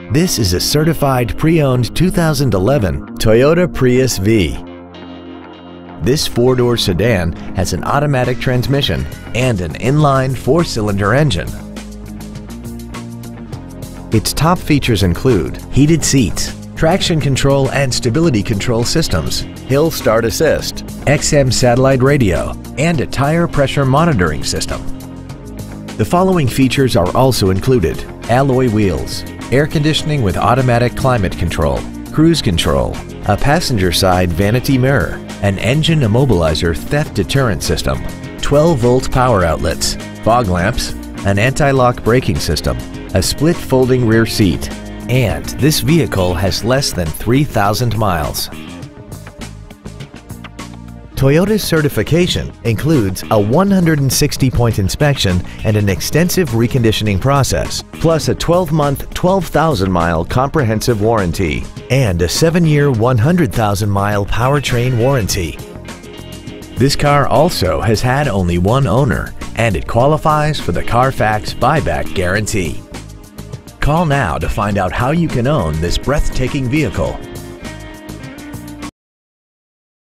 This is a certified pre-owned 2011 Toyota Prius V. This four-door sedan has an automatic transmission and an inline four-cylinder engine. Its top features include heated seats, traction control and stability control systems, hill start assist, XM satellite radio, and a tire pressure monitoring system. The following features are also included: alloy wheels, air conditioning with automatic climate control, cruise control, a passenger side vanity mirror, an engine immobilizer theft deterrent system, 12-volt power outlets, fog lamps, an anti-lock braking system, a split folding rear seat, and this vehicle has less than 3,000 miles. Toyota's certification includes a 160-point inspection and an extensive reconditioning process, plus a 12-month, 12,000-mile comprehensive warranty and a 7-year, 100,000-mile powertrain warranty. This car also has had only one owner, and it qualifies for the Carfax buyback guarantee. Call now to find out how you can own this breathtaking vehicle.